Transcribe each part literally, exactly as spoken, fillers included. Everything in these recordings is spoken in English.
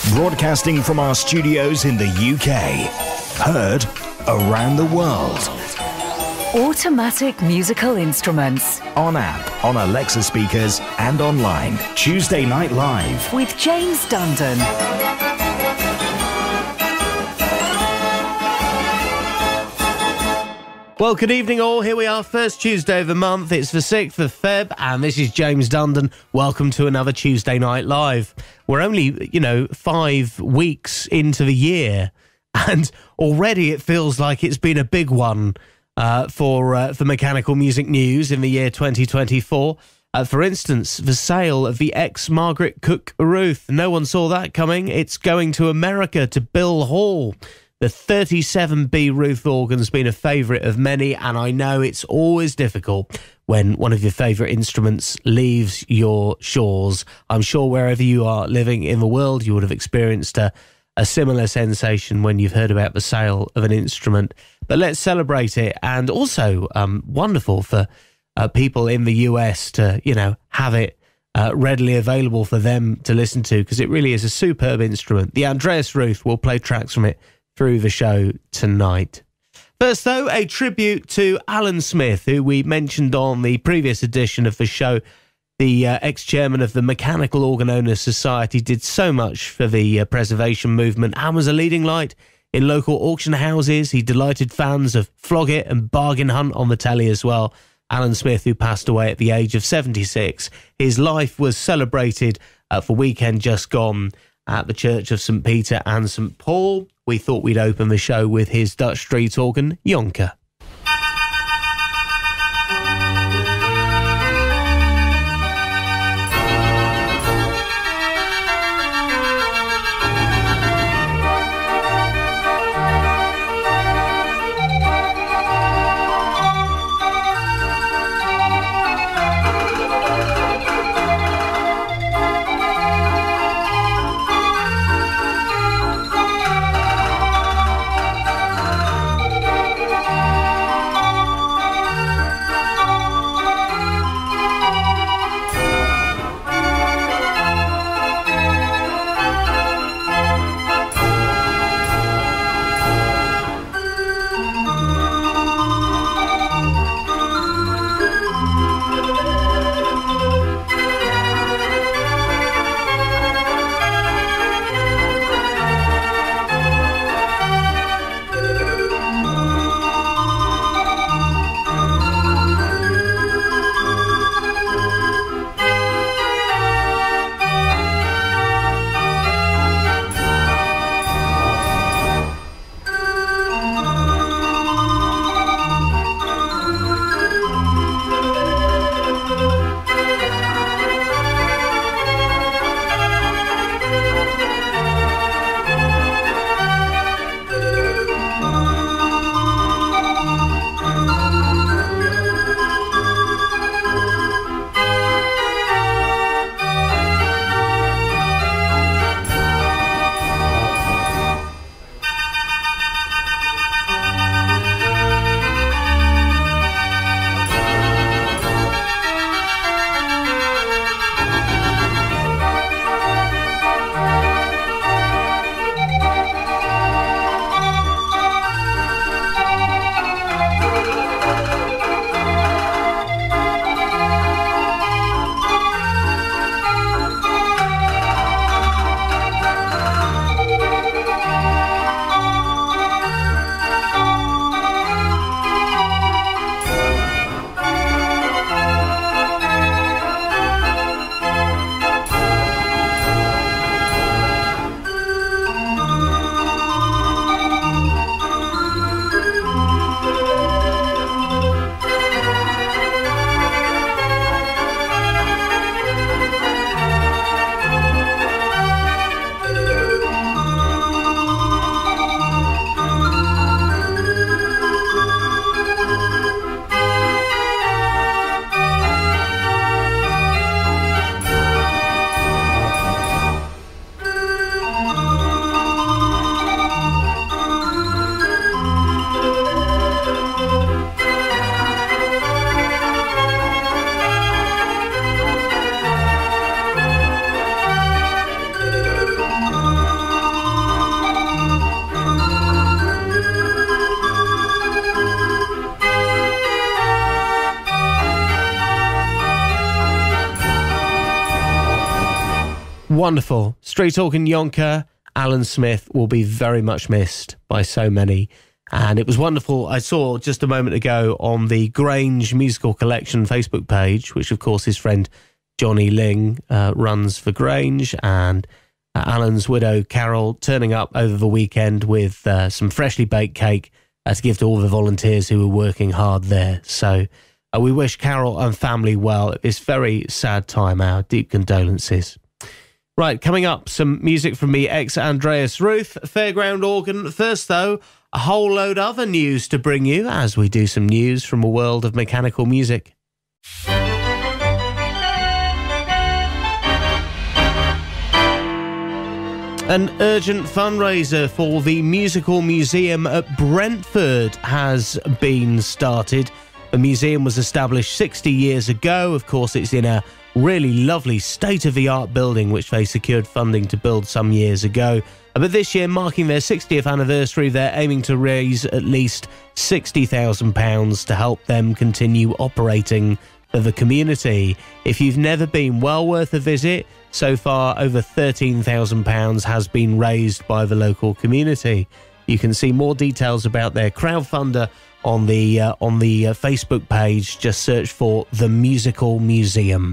Broadcasting from our studios in the U K. Heard around the world. Automatic musical instruments. On app, on Alexa speakers, and online. Tuesday Night Live. With James Dundon. Well, good evening all. Here we are, first Tuesday of the month. It's the sixth of February, and this is James Dundon. Welcome to another Tuesday Night Live. We're only, you know, five weeks into the year, and already it feels like it's been a big one uh, for uh, for mechanical music news in the year twenty twenty-four. Uh, for instance, the sale of the Ex-Margaret Cook Ruth. No one saw that coming. It's going to America, to Bill Hall. The thirty-seven B Ruth organ's been a favourite of many, and I know it's always difficult when one of your favourite instruments leaves your shores. I'm sure wherever you are living in the world, you would have experienced a, a similar sensation when you've heard about the sale of an instrument. But let's celebrate it, and also um, wonderful for uh, people in the U S to, you know, have it uh, readily available for them to listen to, because it really is a superb instrument. The Andreas Ruth will play tracks from it through the show tonight. First, though, a tribute to Alan Smith, who we mentioned on the previous edition of the show. The uh, ex-chairman of the Mechanical Organ Owners Society did so much for the uh, preservation movement and was a leading light in local auction houses. He delighted fans of Flog It and Bargain Hunt on the telly as well. Alan Smith, who passed away at the age of seventy-six. His life was celebrated uh, for weekend just gone at the Church of Saint Peter and Saint Paul. We thought we'd open the show with his Dutch street organ, Jonker. Thank wonderful. Street Talking Yonker, Alan Smith will be very much missed by so many. And it was wonderful. I saw just a moment ago on the Grange Musical Collection Facebook page, which of course his friend Johnny Ling uh, runs for Grange, and uh, Alan's widow Carol turning up over the weekend with uh, some freshly baked cake uh, to give to all the volunteers who were working hard there. So uh, we wish Carol and family well at this very sad time. Our deep condolences. Right, coming up, some music from me, ex-Andreas Ruth, Fairground Organ. First, though, a whole load of other news to bring you as we do some news from a world of mechanical music. An urgent fundraiser for the Musical Museum at Brentford has been started. The museum was established sixty years ago. Of course, it's in a really lovely state-of-the-art building which they secured funding to build some years ago. But this year, marking their sixtieth anniversary, they're aiming to raise at least sixty thousand pounds to help them continue operating for the community. If you've never been, well worth a visit. So far, over thirteen thousand pounds has been raised by the local community. You can see more details about their crowdfunder on the uh, on the uh, Facebook page. Just search for the Musical Museum.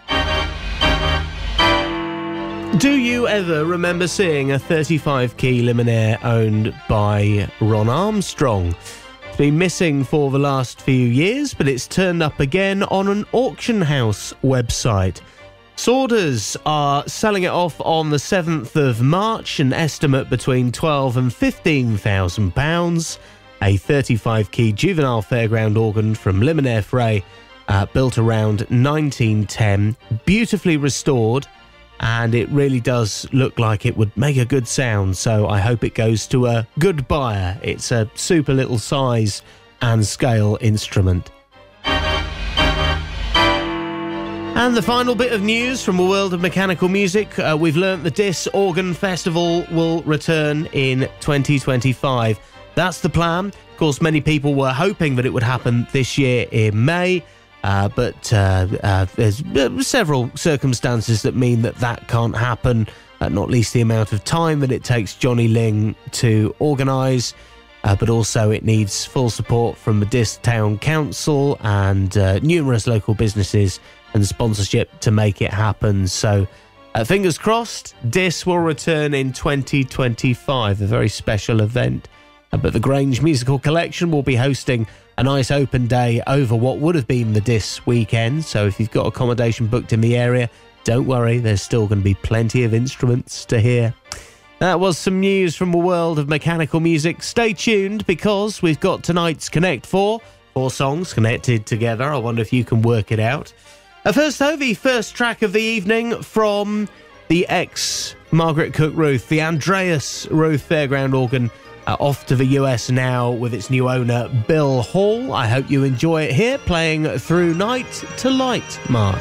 Do you ever remember seeing a thirty-five key Luminaire owned by Ron Armstrong? It's been missing for the last few years, but it's turned up again on an auction house website. Sorders are selling it off on the seventh of March, an estimate between twelve and fifteen thousand pounds. A thirty-five key juvenile fairground organ from Luminaire Frey, uh, built around nineteen ten, beautifully restored, and it really does look like it would make a good sound, so I hope it goes to a good buyer. It's a super little size and scale instrument. And the final bit of news from a world of mechanical music, uh, we've learnt the Diss Organ Festival will return in twenty twenty-five. That's the plan. Of course, many people were hoping that it would happen this year in May, uh, but uh, uh, there's uh, several circumstances that mean that that can't happen, uh, not least the amount of time that it takes Johnny Ling to organise, uh, but also it needs full support from the Diss Town Council and uh, numerous local businesses and sponsorship to make it happen. So uh, fingers crossed, Diss will return in twenty twenty-five, a very special event. Uh, but the Grange Musical Collection will be hosting a nice open day over what would have been the Diss weekend. So if you've got accommodation booked in the area, don't worry, there's still going to be plenty of instruments to hear. That was some news from the world of mechanical music. Stay tuned because we've got tonight's Connect Four, four songs connected together. I wonder if you can work it out. Uh, first, though, the first track of the evening from the Ex-Margaret Cook Ruth, the Andreas Ruth Fairground organ, uh, off to the U S now with its new owner, Bill Hall. I hope you enjoy it here, playing Through Night to Light March.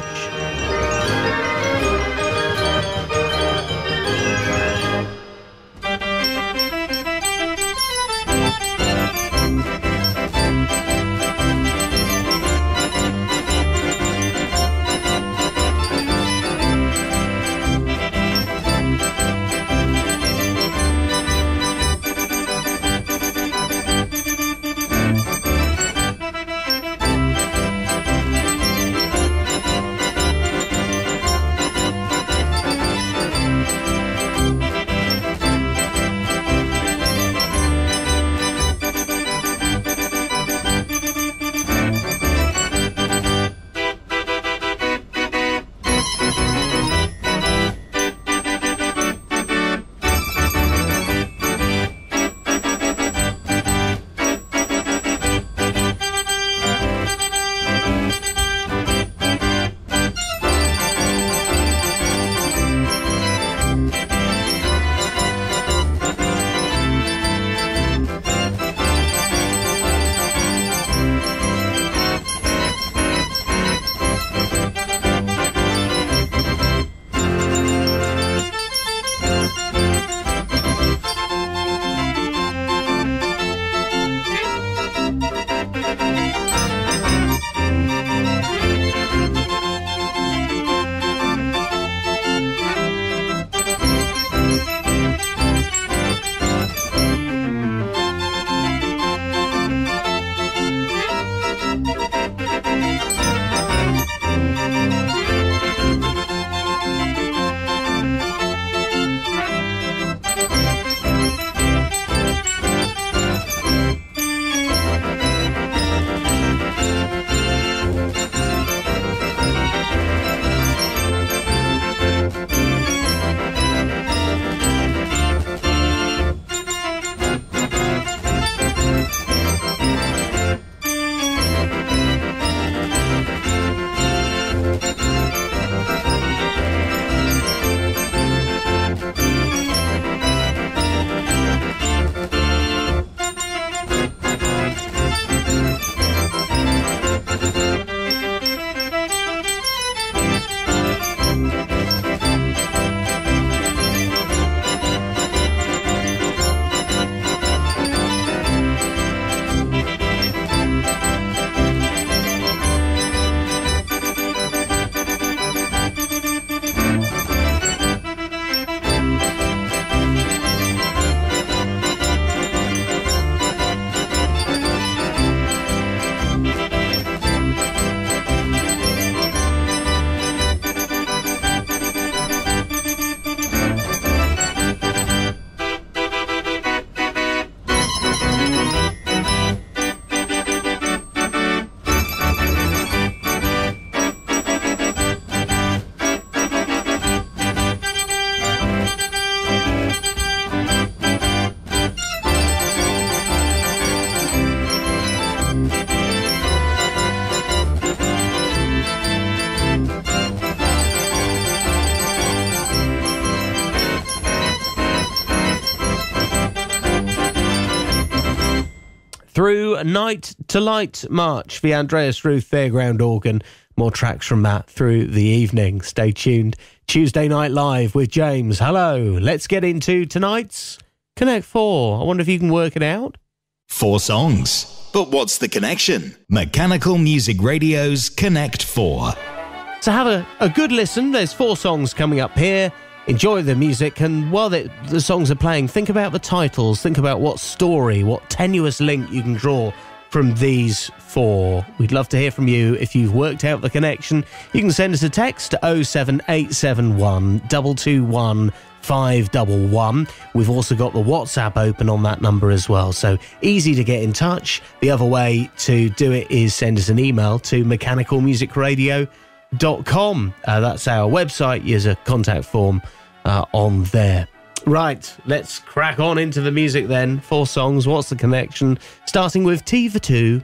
through Night to Light March, the Andreas Ruth Fairground organ. More tracks from that through the evening. Stay tuned. Tuesday Night Live with James. Hello. Let's get into tonight's Connect Four. I wonder if you can work it out. Four songs. But what's the connection? Mechanical Music Radio's Connect Four. So have a, a good listen. There's four songs coming up here. Enjoy the music, and while the, the songs are playing, think about the titles. Think about what story, what tenuous link you can draw from these four. We'd love to hear from you. If you've worked out the connection, you can send us a text to oh seven eight seven one, two two one, five one one. We've also got the WhatsApp open on that number as well, so easy to get in touch. The other way to do it is send us an email to mechanical music radio dot com. Uh, that's our website. There's a contact form uh, on there. Right, let's crack on into the music then. Four songs, what's the connection? Starting with T for Two.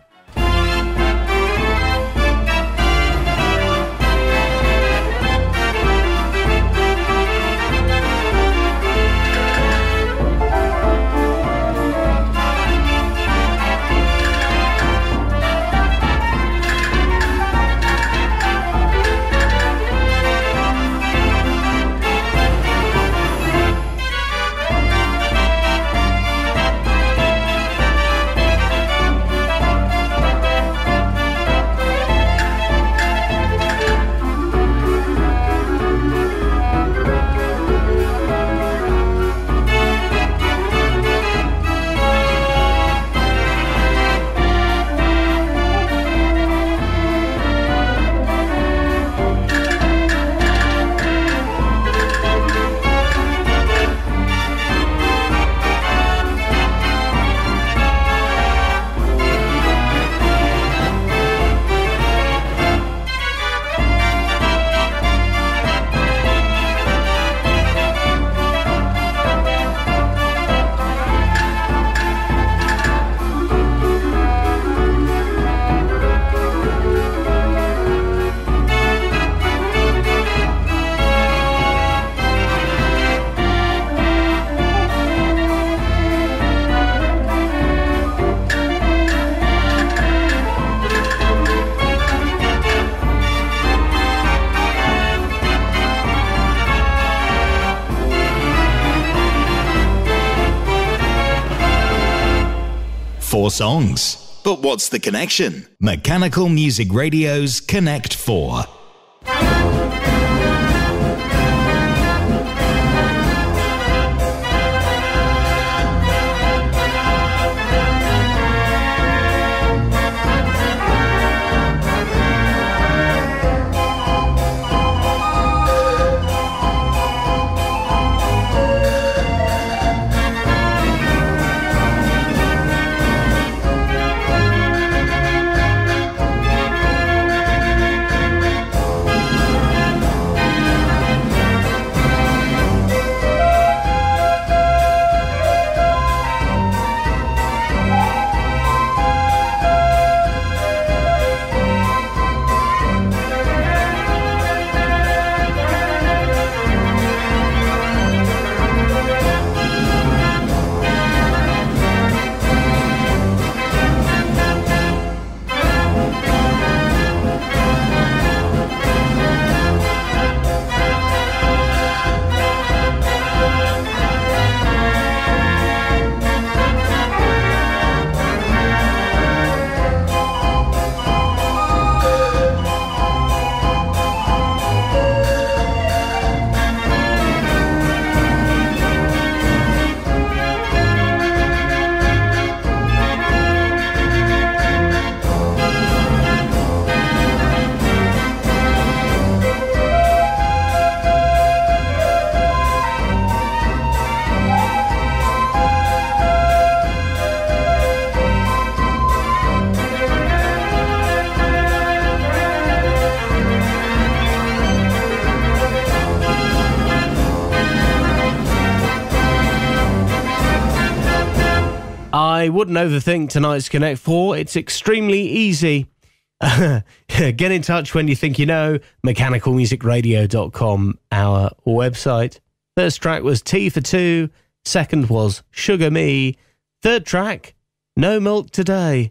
Four songs. But what's the connection? Mechanical Music Radio's Connect Four. I wouldn't overthink tonight's Connect Four. It's extremely easy. Get in touch when you think you know. mechanical music radio dot com, our website. First track was T for Two. Second was Sugar Me. Third track, No Milk Today.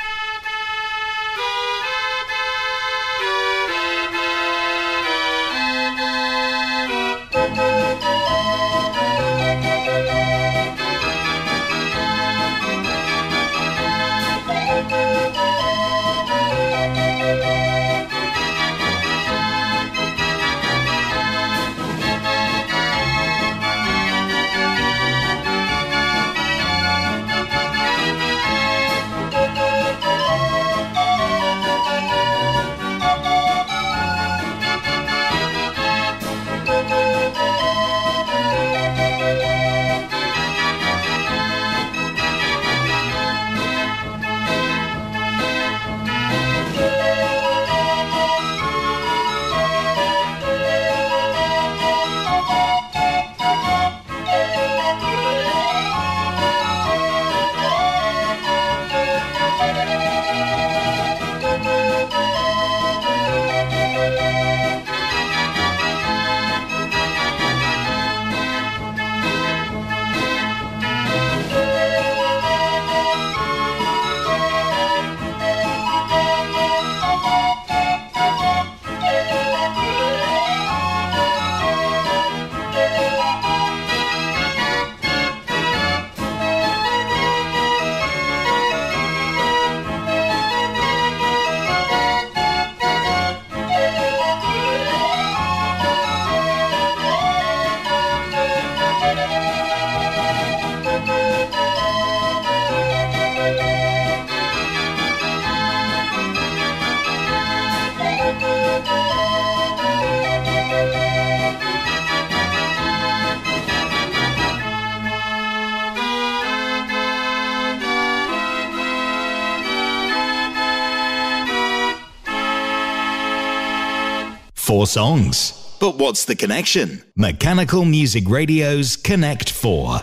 Four songs. But what's the connection? Mechanical Music Radio's Connect Four.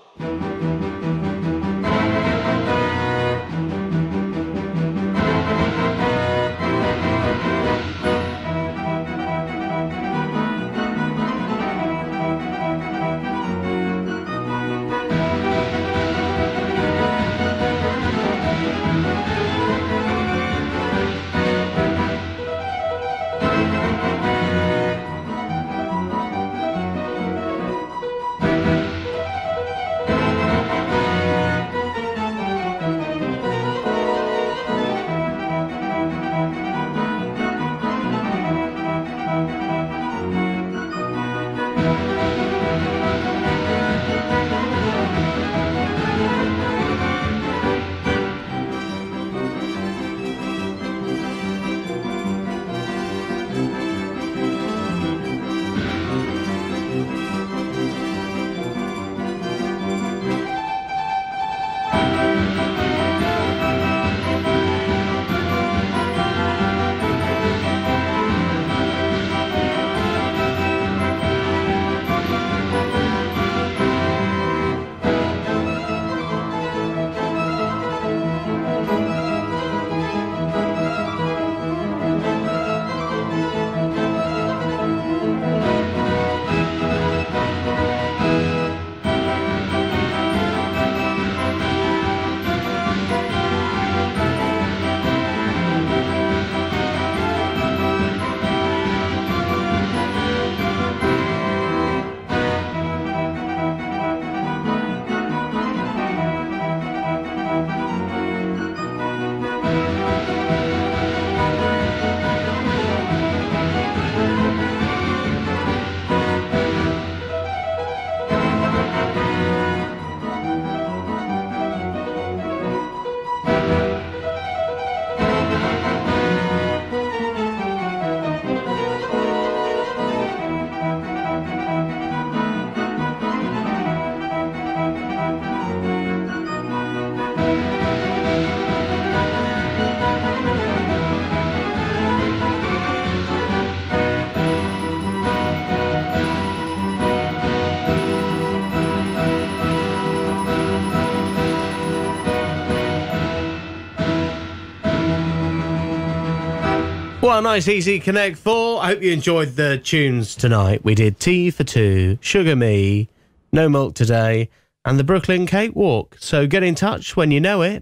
Well, nice, easy Connect four. I hope you enjoyed the tunes tonight. We did Tea for Two, Sugar Me, No Milk Today, and the Brooklyn Cakewalk. So get in touch when you know it.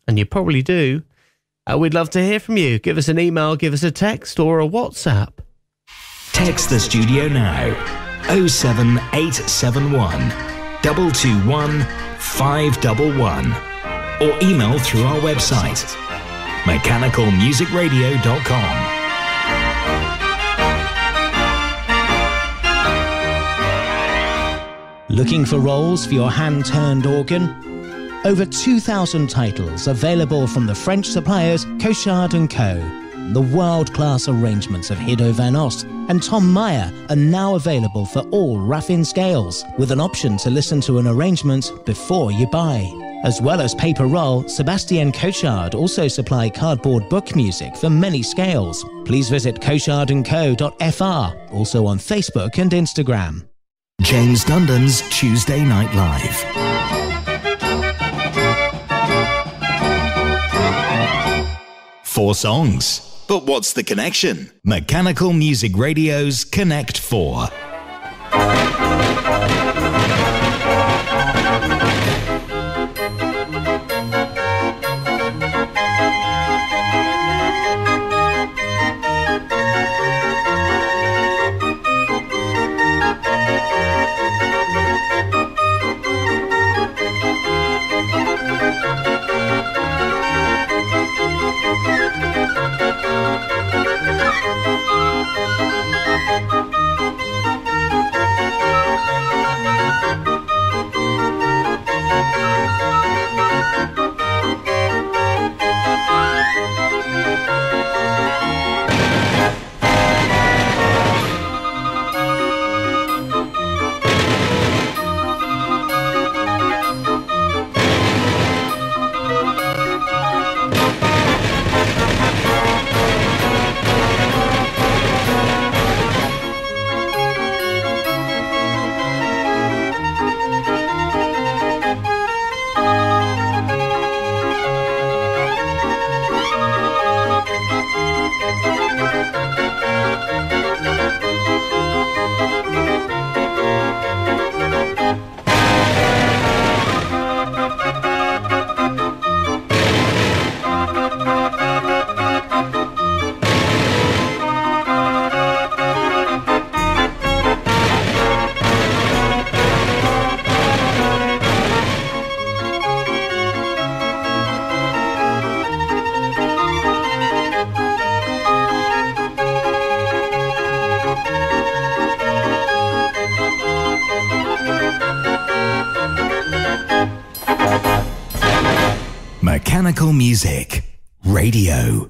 and you probably do, uh, we'd love to hear from you. Give us an email, give us a text or a WhatsApp. Text the studio now. oh seven eight seven one, two two one, five one one. Or email through our website, mechanical music radio dot com. Looking for rolls for your hand-turned organ? Over two thousand titles available from the French suppliers Cochard and Co. The world-class arrangements of Hiddo van Ost and Tom Meyer are now available for all Raffin scales, with an option to listen to an arrangement before you buy. As well as paper roll, Sébastien Cochard also supply cardboard book music for many scales. Please visit cochard and co dot f r, also on Facebook and Instagram. James Dundon's Tuesday Night Live. Four songs. But what's the connection? Mechanical Music Radio's Connect Four. Mechanical Music Radio.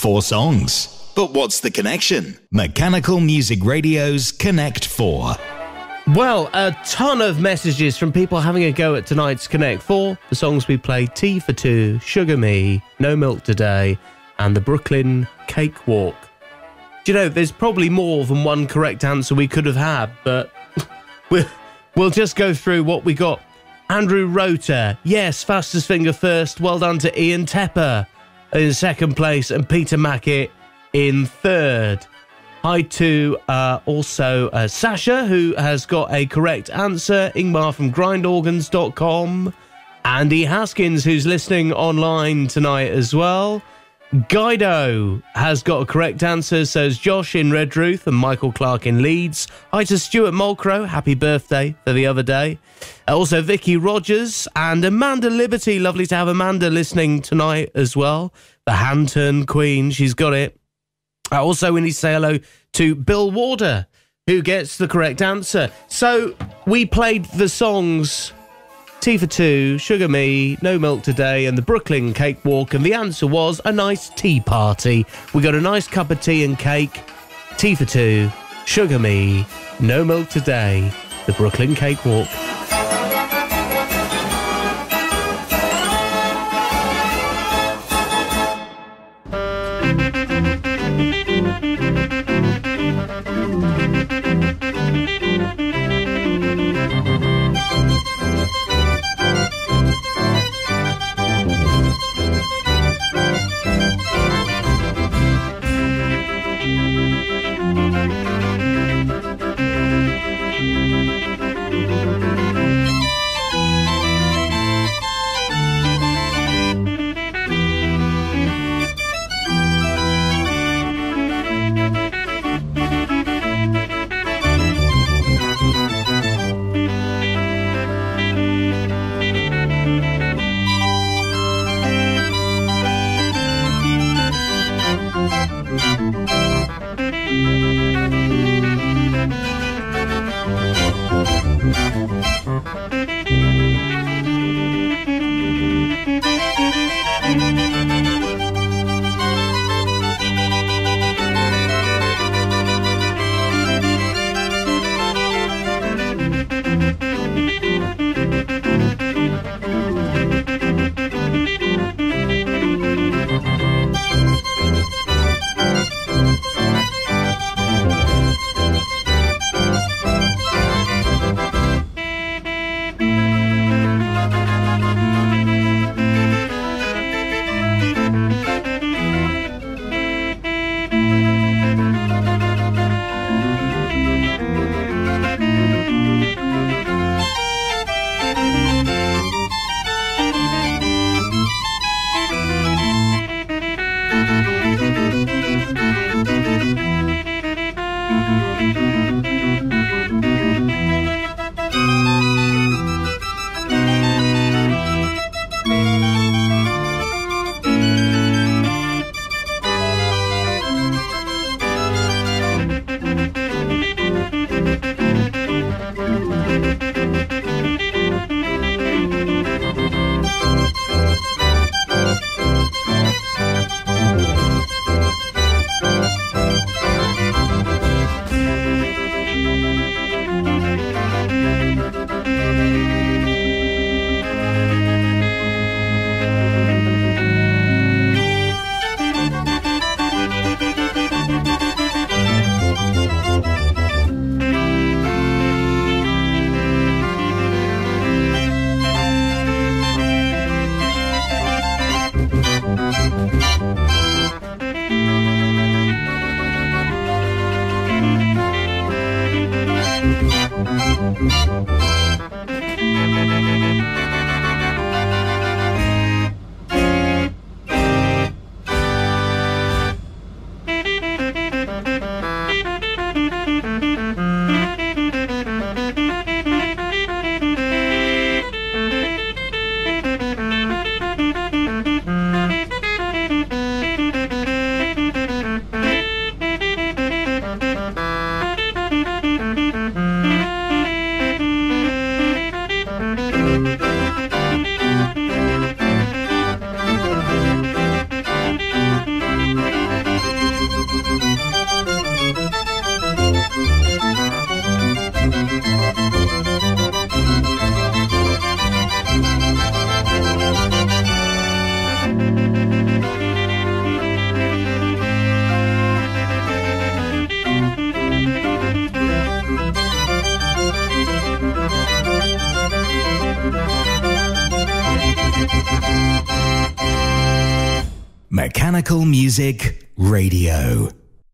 four songs. But what's the connection? Mechanical Music Radio's Connect four. Well, a ton of messages from people having a go at tonight's Connect four. The songs we played: Tea for Two, Sugar Me, No Milk Today, and the Brooklyn Cakewalk. Do you know, there's probably more than one correct answer we could have had, but we'll, we'll just go through what we got. Andrew Rota, yes, fastest finger first. Well done to Ian Tepper in second place, and Peter Mackett in third. Hi to uh, also uh, Sasha, who has got a correct answer. Ingmar from grind organs dot com. Andy Haskins, who's listening online tonight as well. Guido has got a correct answer, so is Josh in Redruth and Michael Clark in Leeds. Hi to Stuart Mulcrow, happy birthday for the other day. Also Vicky Rogers and Amanda Liberty, lovely to have Amanda listening tonight as well. The hand turn queen, she's got it. Uh, also we need to say hello to Bill Warder, who gets the correct answer. So we played the songs Tea for Two, Sugar Me, No Milk Today, and the Brooklyn Cakewalk, and the answer was a nice tea party. We got a nice cup of tea and cake. Tea for Two, Sugar Me, No Milk Today, the Brooklyn Cakewalk. Mechanical Music Radio.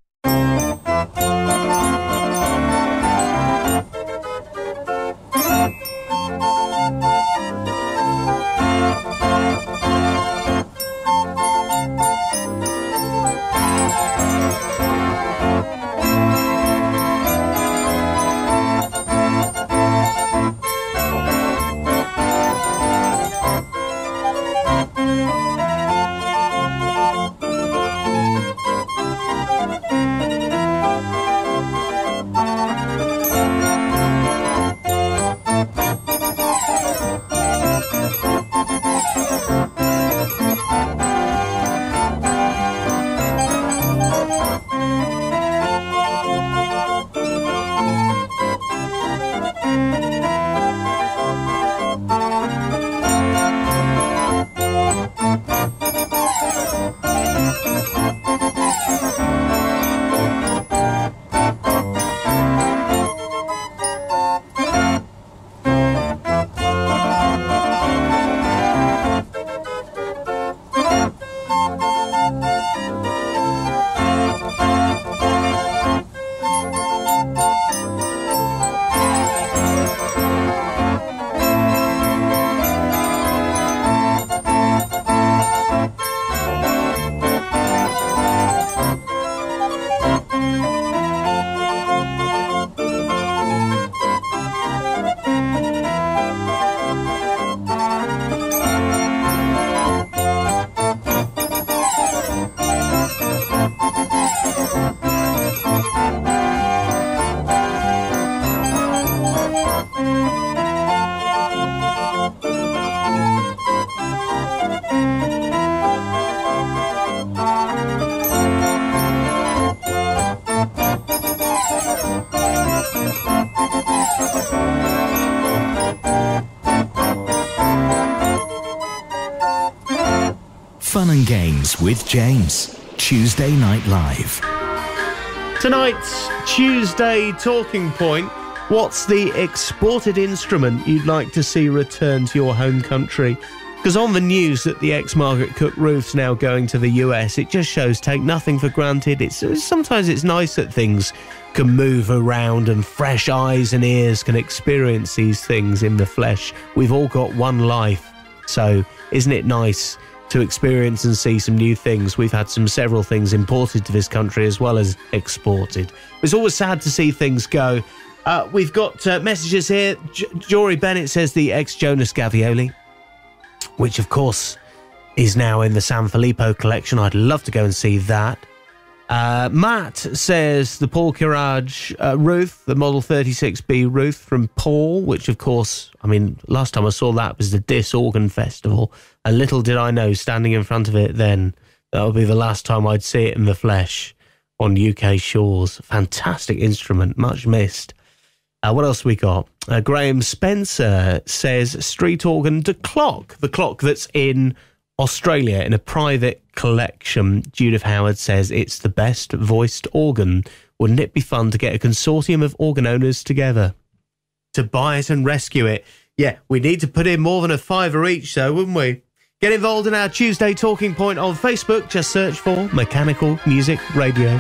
Fun and games with James. Tuesday Night Live. Tonight's Tuesday talking point. What's the exported instrument you'd like to see return to your home country? Because on the news that the Ex-Margaret Cook Ruth's now going to the U S, it just shows take nothing for granted. It's sometimes it's nice that things can move around and fresh eyes and ears can experience these things in the flesh. We've all got one life, so isn't it nice to experience and see some new things? We've had some several things imported to this country as well as exported. It's always sad to see things go. Uh, we've got uh, messages here. J- Jory Bennett says the ex-Jonas Gavioli, which of course is now in the San Filippo collection. I'd love to go and see that. Uh, Matt says the Paul Courage uh, Ruth, the Model thirty-six B Ruth from Paul, which of course, I mean, last time I saw that was the Dis Organ Festival. And little did I know, standing in front of it then, that would be the last time I'd see it in the flesh on U K shores. Fantastic instrument, much missed. Uh, what else we got? Uh, Graham Spencer says street organ de clock, the clock that's in Australia in a private collection. Judith Howard says it's the best voiced organ. Wouldn't it be fun to get a consortium of organ owners together to buy it and rescue it? Yeah, we need to put in more than a fiver each, though, wouldn't we? Get involved in our Tuesday Talking Point on Facebook. Just search for Mechanical Music Radio.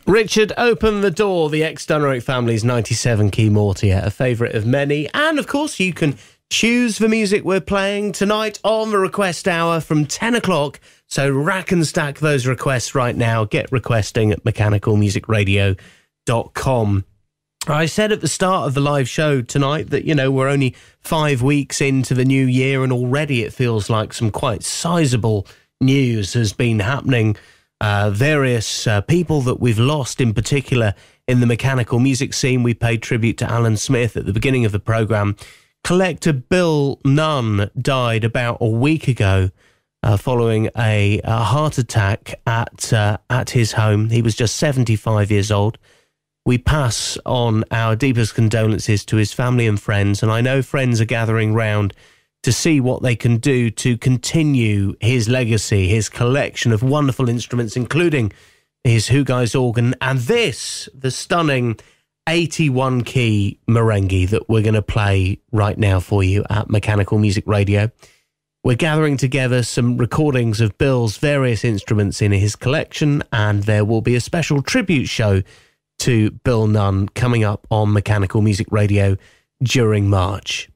Richard, Open the Door, the ex-Dunrick Family's ninety-seven key Mortier, a favourite of many. And, of course, you can choose the music we're playing tonight on the request hour from ten o'clock. So rack and stack those requests right now. Get requesting at mechanical music radio dot com. I said at the start of the live show tonight that, you know, we're only five weeks into the new year and already it feels like some quite sizable news has been happening. Uh, various uh, people that we've lost, in particular in the mechanical music scene. We paid tribute to Alan Smith at the beginning of the programme. Collector Bill Nunn died about a week ago uh, following a, a heart attack at uh, at his home. He was just seventy-five years old. We pass on our deepest condolences to his family and friends, and I know friends are gathering round to see what they can do to continue his legacy, his collection of wonderful instruments, including his Hughes organ, and this, the stunning eighty-one key merengue that we're going to play right now for you at Mechanical Music Radio. We're gathering together some recordings of Bill's various instruments in his collection, and there will be a special tribute show to Bill Nunn coming up on Mechanical Music Radio during March.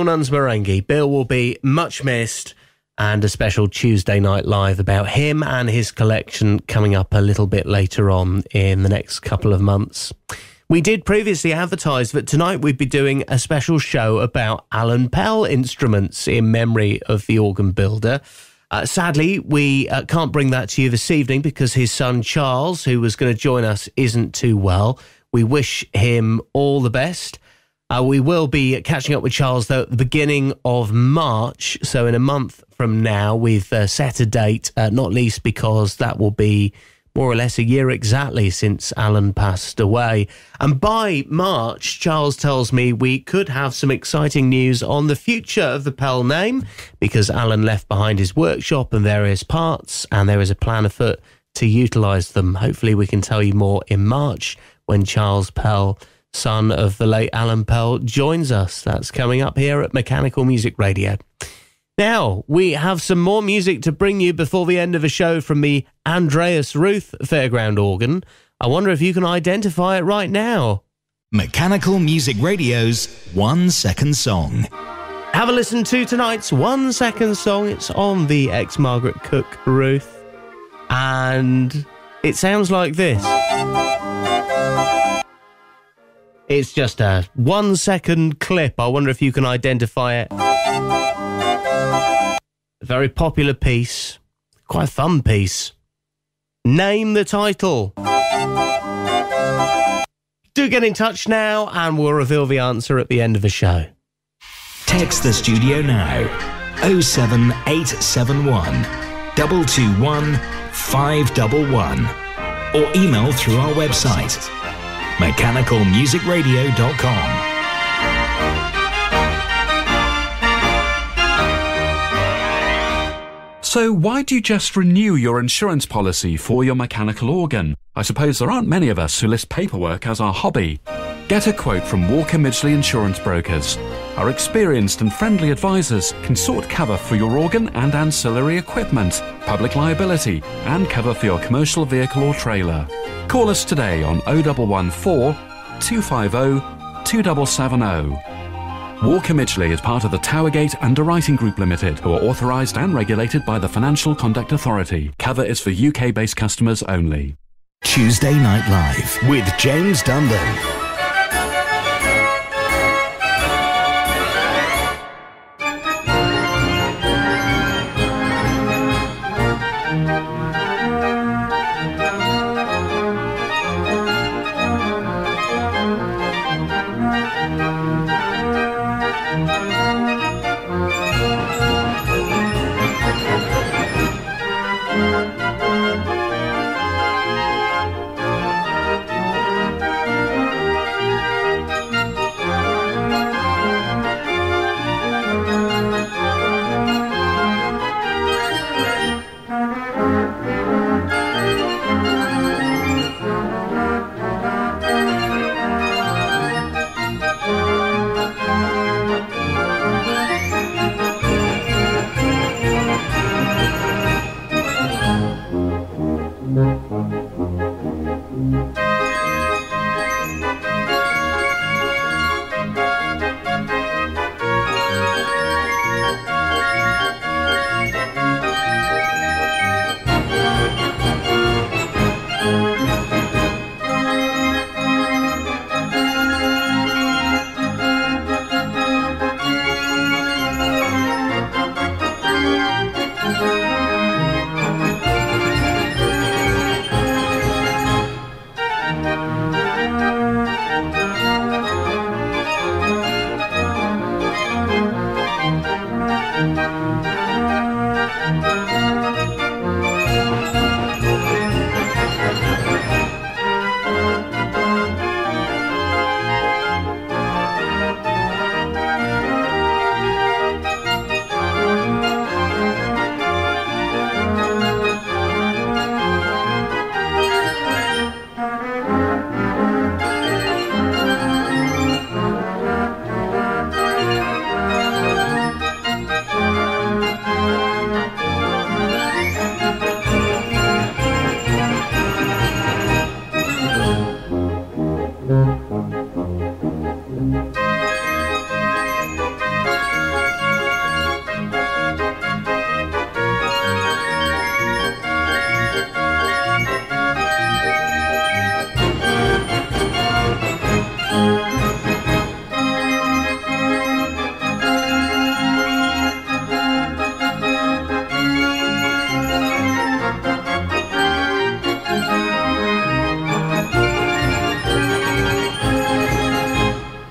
Nuns Merengue. Bill will be much missed, and a special Tuesday Night Live about him and his collection coming up a little bit later on in the next couple of months. We did previously advertise that tonight we'd be doing a special show about Alan Pell instruments in memory of the organ builder. Uh, sadly, we uh, can't bring that to you this evening because his son Charles, who was going to join us, isn't too well. We wish him all the best. Uh, we will be catching up with Charles, though, at the beginning of March. So in a month from now, we've uh, set a date, uh, not least because that will be more or less a year exactly since Alan passed away. And by March, Charles tells me we could have some exciting news on the future of the Pell name, because Alan left behind his workshop and various parts, and there is a plan afoot to utilise them. Hopefully we can tell you more in March when Charles Pell, son of the late Alan Pell, joins us. That's coming up here at Mechanical Music Radio. Now, we have some more music to bring you before the end of the show from the Andreas Ruth Fairground organ. I wonder if you can identify it right now. Mechanical Music Radio's One Second Song. Have a listen to tonight's One Second Song. It's on the Ex-Margaret Cook Ruth, and it sounds like this. It's just a one second clip. I wonder if you can identify it. A very popular piece, quite a fun piece. Name the title. Do get in touch now and we'll reveal the answer at the end of the show. Text the studio now. oh seven eight seven one, two two one, five one one. Or email through our website, mechanical music radio dot com. So why do you just renew your insurance policy for your mechanical organ? I suppose there aren't many of us who list paperwork as our hobby. Get a quote from Walker Midgley Insurance Brokers. Our experienced and friendly advisors can sort cover for your organ and ancillary equipment, public liability, and cover for your commercial vehicle or trailer. Call us today on oh one one four, two five oh, two seven seven oh. Walker Midgley is part of the Towergate Underwriting Group Limited, who are authorised and regulated by the Financial Conduct Authority. Cover is for U K-based customers only. Tuesday Night Live with James Dundon.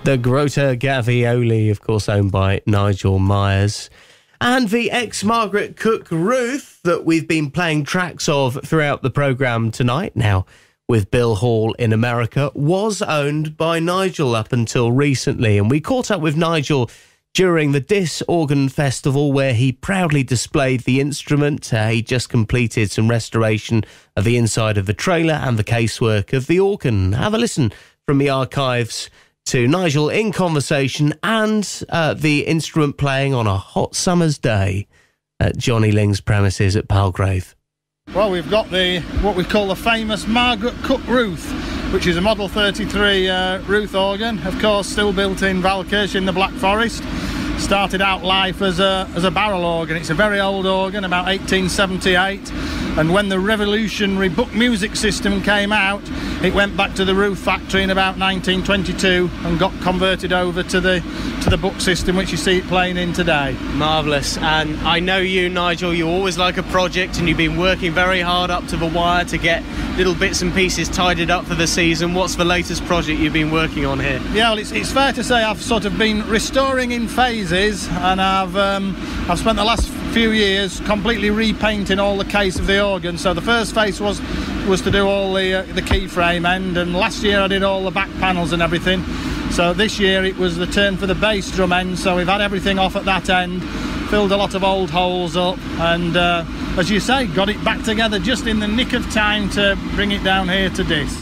The Grota Gavioli, of course, owned by Nigel Myers. And the Ex-Margaret Cook Ruth that we've been playing tracks of throughout the programme tonight, now with Bill Hall in America, was owned by Nigel up until recently. And we caught up with Nigel during the Dis Organ Festival, where he proudly displayed the instrument. Uh, he just completed some restoration of the inside of the trailer and the casework of the organ. Have a listen from the archives to Nigel in conversation and uh, the instrument playing on a hot summer's day at Johnny Ling's premises at Palgrave. Well, we've got the what we call the famous Margaret Cook Ruth, which is a Model thirty-three uh, Ruth organ, of course still built in Valkirch in the Black Forest. Started out life as a, as a barrel organ. It's a very old organ, about eighteen seventy-eight, and when the revolutionary book music system came out, it went back to the Ruth factory in about nineteen twenty-two and got converted over to the to the book system, which you see it playing in today. Marvellous. And I know you, Nigel, you always like a project, and you've been working very hard up to the wire to get little bits and pieces tidied up for the season. What's the latest project you've been working on here? Yeah, well, it's, it's fair to say I've sort of been restoring in phases, and I've um, I've spent the last few years completely repainting all the case of the organ. So the first phase was was to do all the uh, the keyframe end, and last year I did all the back panels and everything. So this year it was the turn for the bass drum end, so we've had everything off at that end, filled a lot of old holes up, and uh, as you say, got it back together just in the nick of time to bring it down here to Dis.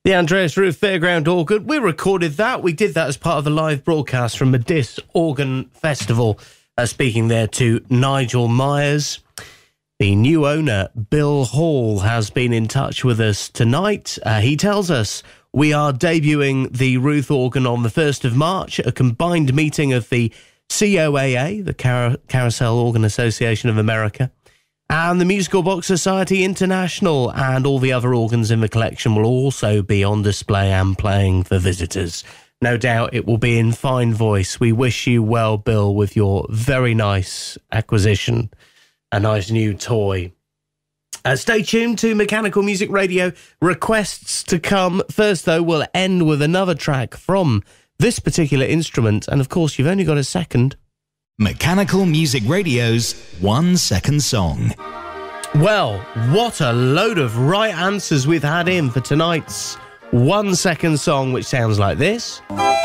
The Andreas Ruth Fairground Organ. We recorded that. We did that as part of the live broadcast from Madis Organ Festival. Uh, speaking there to Nigel Myers. The new owner, Bill Hall, has been in touch with us tonight. Uh, he tells us we are debuting the Ruth organ on the first of March, a combined meeting of the C O A A, the Car- Carousel Organ Association of America, and the Musical Box Society International, and all the other organs in the collection will also be on display and playing for visitors. No doubt it will be in fine voice. We wish you well, Bill, with your very nice acquisition, a nice new toy. Uh, stay tuned to Mechanical Music Radio. Requests to come. First, though, we'll end with another track from this particular instrument, and of course, you've only got a second. Mechanical Music Radio's One Second Song. Well, what a load of right answers we've had in for tonight's One Second Song, which sounds like this.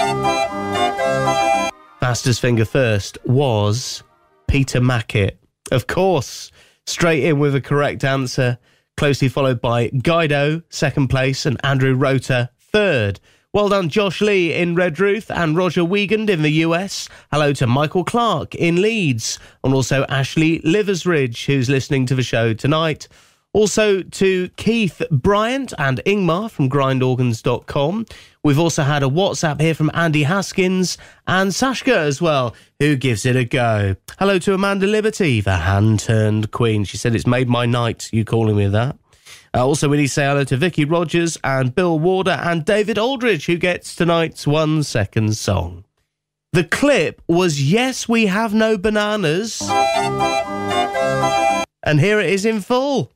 Fastest finger first was Peter Mackett. Of course, straight in with the correct answer, closely followed by Guido, second place, and Andrew Rota, third. Well done, Josh Lee in Redruth and Roger Wiegand in the U S. Hello to Michael Clark in Leeds, and also Ashley Liversridge, who's listening to the show tonight. Also to Keith Bryant and Ingmar from grind organs dot com. We've also had a WhatsApp here from Andy Haskins and Sashka as well, who gives it a go. Hello to Amanda Liberty, the hand-turned queen. She said, it's made my night, you calling me that. Uh, also, we need to say hello to Vicky Rogers and Bill Warder and David Aldridge, who gets tonight's One Second Song. The clip was Yes, We Have No Bananas. And here it is in full.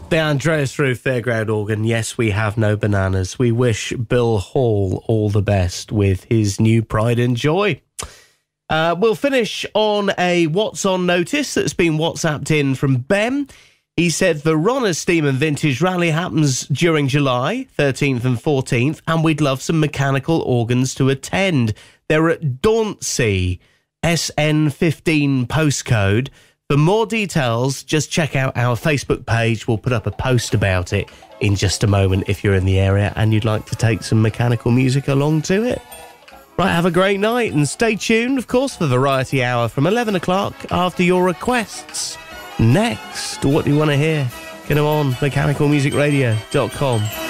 The Andreas Ruth Fairground organ. Yes, we have no bananas. We wish Bill Hall all the best with his new Pride and Joy. Uh, we'll finish on a What's On notice that's been WhatsApped in from Ben. He said the Ronner Steam and Vintage Rally happens during July thirteenth and fourteenth, and we'd love some mechanical organs to attend. They're at Dauncey, S N fifteen postcode. For more details, just check out our Facebook page. We'll put up a post about it in just a moment if you're in the area and you'd like to take some mechanical music along to it. Right, have a great night and stay tuned, of course, for Variety Hour from eleven o'clock after your requests. Next, what do you want to hear? Get them on mechanical music radio dot com.